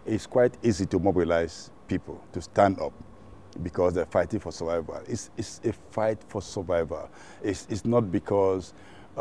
it's quite easy to mobilize people to stand up because they're fighting for survival. It's a fight for survival. It's not because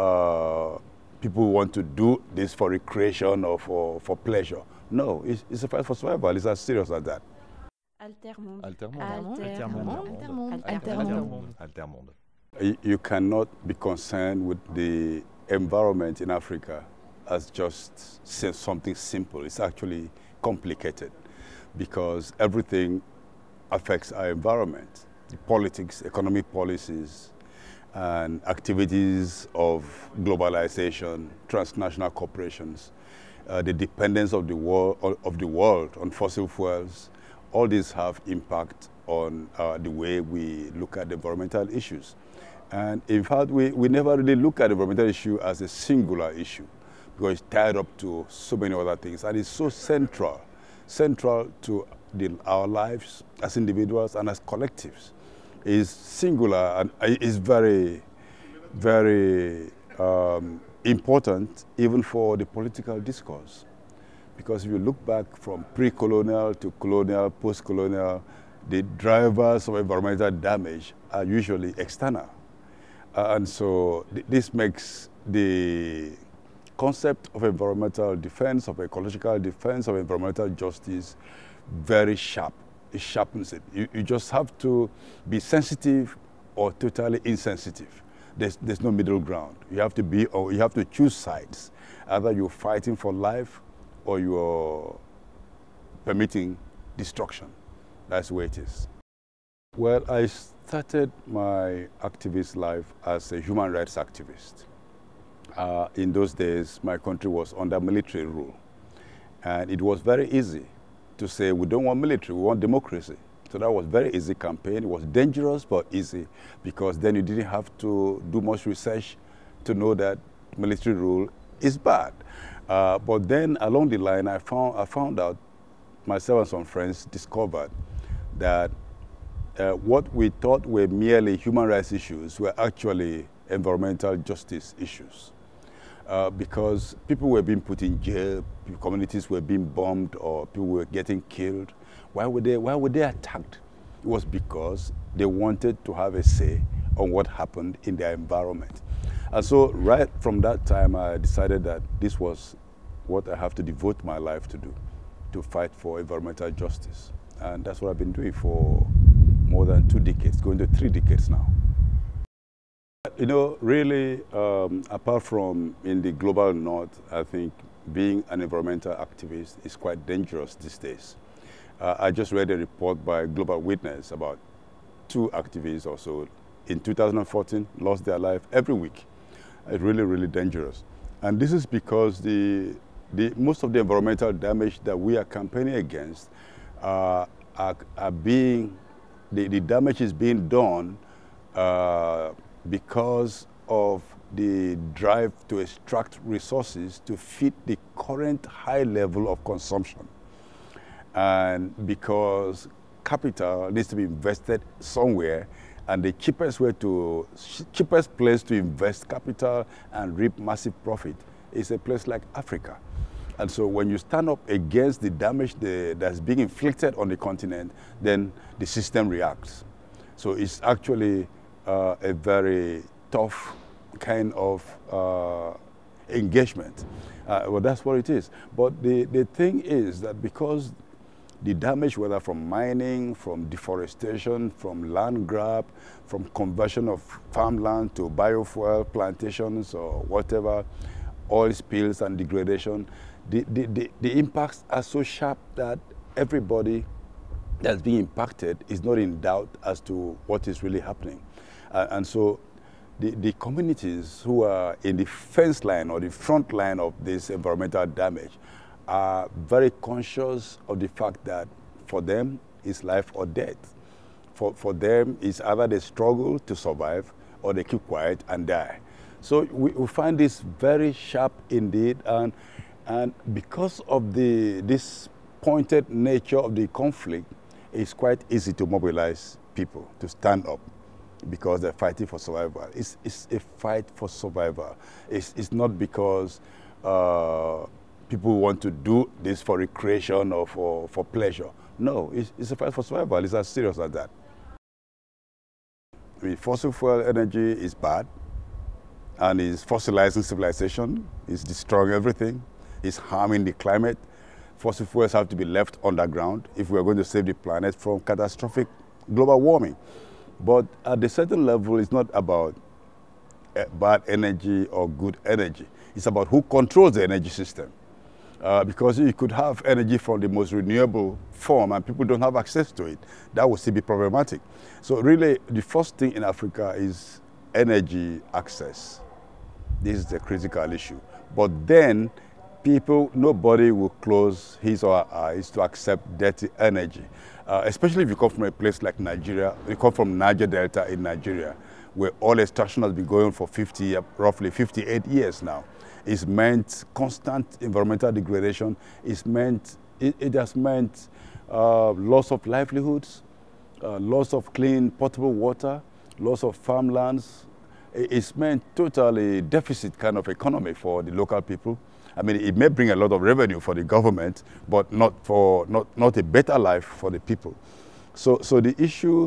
people want to do this for recreation or for pleasure. No, it's a fight for survival. It's as serious as that. Altermonde. Altermonde. Altermonde. Altermonde. Altermonde. You cannot be concerned with the environment in Africa as just something simple. It's actually complicated because everything affects our environment. The politics, economic policies, and activities of globalization, transnational corporations, the dependence of the world on fossil fuels, all these have impact on the way we look at environmental issues. And in fact, we never really look at the environmental issue as a singular issue because it's tied up to so many other things. And it's so central to our lives as individuals and as collectives. Is singular and is very, very important even for the political discourse. Because if you look back from pre-colonial to colonial, post-colonial, the drivers of environmental damage are usually external. And so this makes the concept of environmental defense, of ecological defense, of environmental justice very sharp. It sharpens it. You just have to be sensitive or totally insensitive. There's no middle ground. You have to be, or you have to choose sides. Either you're fighting for life or you're permitting destruction. That's the way it is. Well, I started my activist life as a human rights activist. In those days, my country was under military rule. And it was very easy to say we don't want military, we want democracy. So that was a very easy campaign. It was dangerous but easy because then you didn't have to do much research to know that military rule is bad. But then along the line, I found out, myself and some friends discovered that what we thought were merely human rights issues were actually environmental justice issues. Because people were being put in jail, communities were being bombed, or people were getting killed. Why were they attacked? It was because they wanted to have a say on what happened in their environment. And so right from that time, I decided that this was what I have to devote my life to do, to fight for environmental justice. And that's what I've been doing for more than 2 decades, going to 3 decades now. You know, really, apart from in the global north, I think being an environmental activist is quite dangerous these days. I just read a report by Global Witness about 2 activists or so in 2014 lost their life every week. It's really, really dangerous. And this is because most of the environmental damage that we are campaigning against the damage is being done because of the drive to extract resources to fit the current high level of consumption. And because capital needs to be invested somewhere, and the cheapest place to invest capital and reap massive profit is a place like Africa. And so when you stand up against the damage that's being inflicted on the continent, then the system reacts. So it's actually a very tough kind of engagement. Well, that's what it is. But the thing is that because the damage, whether from mining, from deforestation, from land grab, from conversion of farmland to biofuel plantations or whatever, oil spills and degradation, the impacts are so sharp that everybody that's being impacted is not in doubt as to what is really happening. And so the communities who are in the fence line or the front line of this environmental damage are very conscious of the fact that for them it's life or death. For them it's either they struggle to survive or they keep quiet and die. So we find this very sharp indeed, and because of this pointed nature of the conflict, it's quite easy to mobilize people to stand up because they're fighting for survival. It's a fight for survival. It's not because people want to do this for recreation or for pleasure. No, it's a fight for survival. It's as serious as that. I mean, fossil fuel energy is bad, and it's fossilizing civilization. It's destroying everything. It's harming the climate. Fossil fuels have to be left underground if we are going to save the planet from catastrophic global warming. But at a certain level, it's not about bad energy or good energy. It's about who controls the energy system. Because you could have energy from the most renewable form and people don't have access to it. That would still be problematic. So really, the first thing in Africa is energy access. This is the critical issue. But then, nobody will close his or her eyes to accept dirty energy. Especially if you come from a place like Nigeria, you come from Niger Delta in Nigeria, where oil extraction has been going on for roughly 58 years now. It's meant constant environmental degradation. It has meant loss of livelihoods, loss of clean, potable water, loss of farmlands. It's meant totally deficit kind of economy for the local people. I mean, it may bring a lot of revenue for the government, but not a better life for the people. So the issue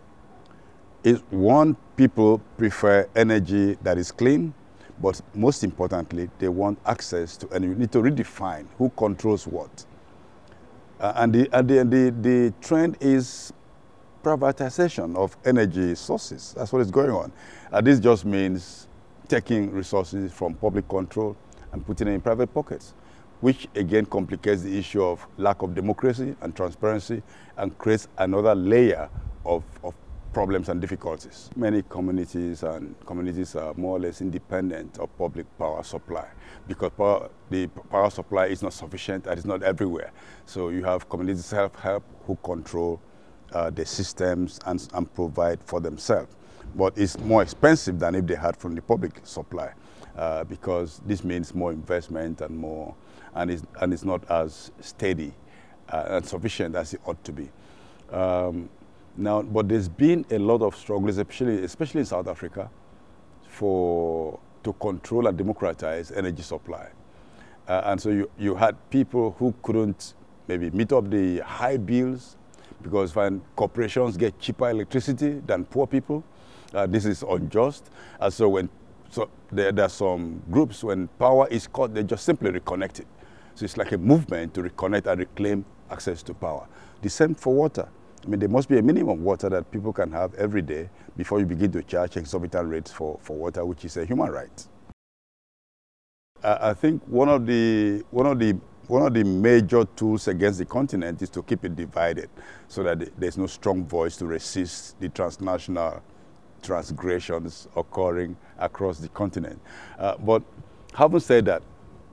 is, one, people prefer energy that is clean, but most importantly, they want access to energy. You need to redefine who controls what. And the trend is privatization of energy sources. That's what is going on. This just means taking resources from public control and putting it in private pockets, which again complicates the issue of lack of democracy and transparency and creates another layer of problems and difficulties. Many communities are more or less independent of public power supply because the power supply is not sufficient and it's not everywhere. So you have communities self-help who control the systems and provide for themselves. But it's more expensive than if they had from the public supply because this means more investment and it's not as steady and sufficient as it ought to be. Now, but there's been a lot of struggles, especially in South Africa, to control and democratize energy supply. And so you had people who couldn't maybe meet up the high bills because when corporations get cheaper electricity than poor people, this is unjust. And so there are some groups, when power is cut, they just simply reconnect it. So it's like a movement to reconnect and reclaim access to power. The same for water. I mean, there must be a minimum water that people can have every day before you begin to charge exorbitant rates for water, which is a human right. I think one of the major tools against the continent is to keep it divided so that there's no strong voice to resist the transnational transgressions occurring across the continent. But having said that,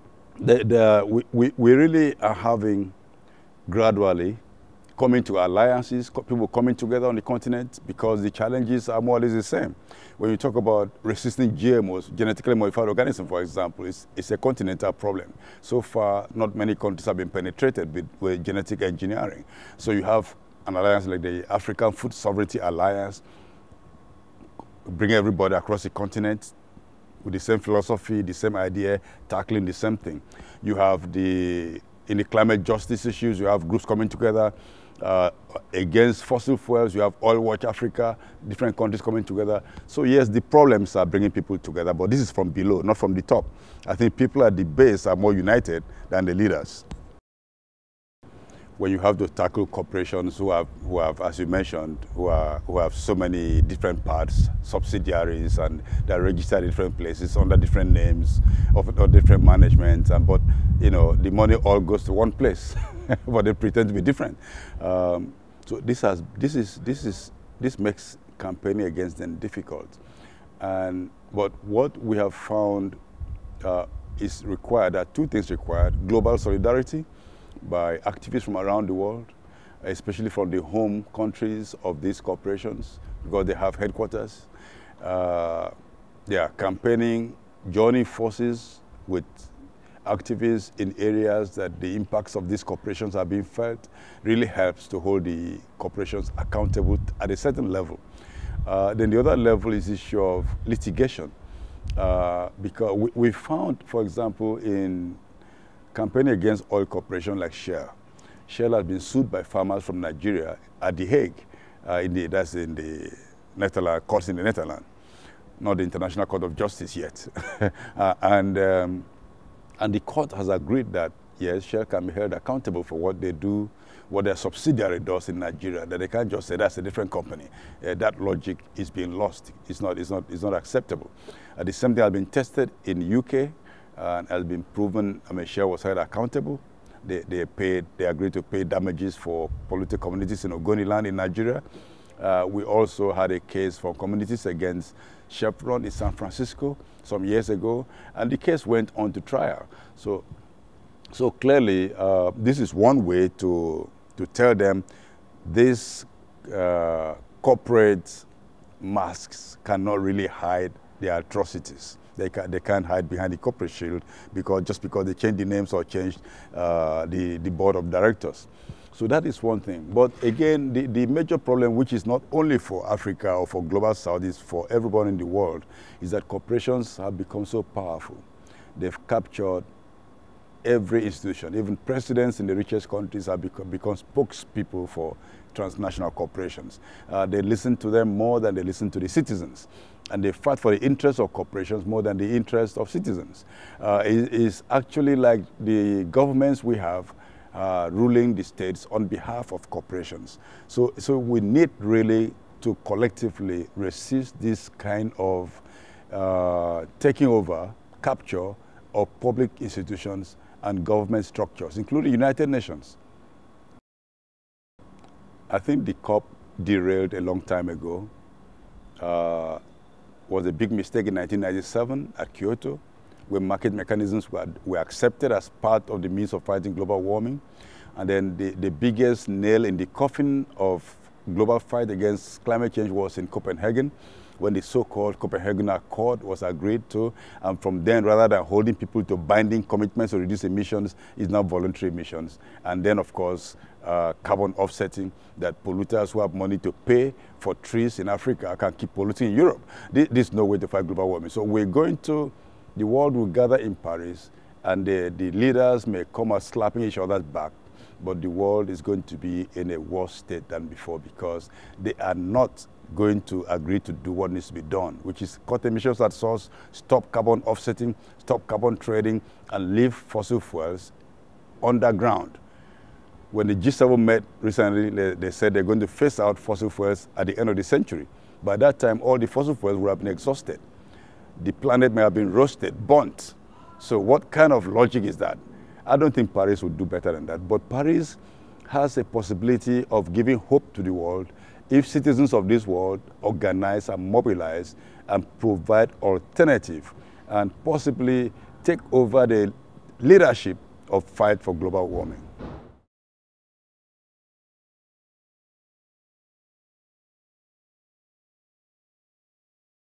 we really are having gradually coming to alliances, people coming together on the continent because the challenges are more or less the same. When you talk about resisting GMOs, genetically modified organisms, for example, it's a continental problem. So far, not many countries have been penetrated with genetic engineering. So you have an alliance like the African Food Sovereignty Alliance, bring everybody across the continent with the same philosophy, the same idea, tackling the same thing. You have in the climate justice issues, you have groups coming together against fossil fuels. You have Oil Watch Africa, different countries coming together. So yes, the problems are bringing people together, but this is from below, not from the top. I think people at the base are more united than the leaders. When you have to tackle corporations who have, as you mentioned, who have so many different parts, subsidiaries, and they're registered in different places under different names or different management, but you know the money all goes to one place, but they pretend to be different. So this makes campaigning against them difficult. But what we have found is required. There are two things required: global solidarity by activists from around the world, especially from the home countries of these corporations, because they have headquarters. They are campaigning, joining forces with activists in areas that the impacts of these corporations are being felt, really helps to hold the corporations accountable at a certain level. Then the other level is the issue of litigation. Because we found, for example, in campaigning against oil corporations like Shell. Shell has been sued by farmers from Nigeria at The Hague, that's in the Netherlands, courts in the Netherlands, not the International Court of Justice yet. And the court has agreed that, yes, Shell can be held accountable for what they do, what their subsidiary does in Nigeria, that they can't just say that's a different company. That logic is being lost. It's not acceptable. The same thing has been tested in the UK and has been proven. I mean, Shell was held accountable. They agreed to pay damages for polluted communities in Ogoniland in Nigeria. We also had a case for communities against Chevron in San Francisco some years ago, and the case went on to trial. So clearly, this is one way to tell them these corporate masks cannot really hide their atrocities. They can't hide behind the corporate shield just because they changed the names or changed the board of directors. So that is one thing. But again, the major problem, which is not only for Africa or for Global South, is for everyone in the world, is that corporations have become so powerful. They've captured every institution. Even presidents in the richest countries have become spokespeople for transnational corporations. They listen to them more than they listen to the citizens. And they fight for the interests of corporations more than the interests of citizens. It's actually like the governments we have ruling the states on behalf of corporations. So we need really to collectively resist this kind of taking over, capture of public institutions and government structures, including United Nations. I think the COP derailed a long time ago. Was a big mistake in 1997 at Kyoto, where market mechanisms were accepted as part of the means of fighting global warming. And then the biggest nail in the coffin of global fight against climate change was in Copenhagen, when the so-called Copenhagen Accord was agreed to. And from then, rather than holding people to binding commitments to reduce emissions, it's now voluntary emissions. And then, of course, carbon offsetting, that polluters who have money to pay for trees in Africa can keep polluting in Europe. This is no way to fight global warming. So the world will gather in Paris, and the leaders may come out slapping each other's back, but the world is going to be in a worse state than before because they are not going to agree to do what needs to be done, which is cut emissions at source, stop carbon offsetting, stop carbon trading, and leave fossil fuels underground. When the G7 met recently, they said they're going to phase out fossil fuels at the end of the century. By that time, all the fossil fuels would have been exhausted. The planet may have been roasted, burnt. So what kind of logic is that? I don't think Paris would do better than that. But Paris has a possibility of giving hope to the world if citizens of this world organize and mobilize and provide alternative and possibly take over the leadership of fight for global warming.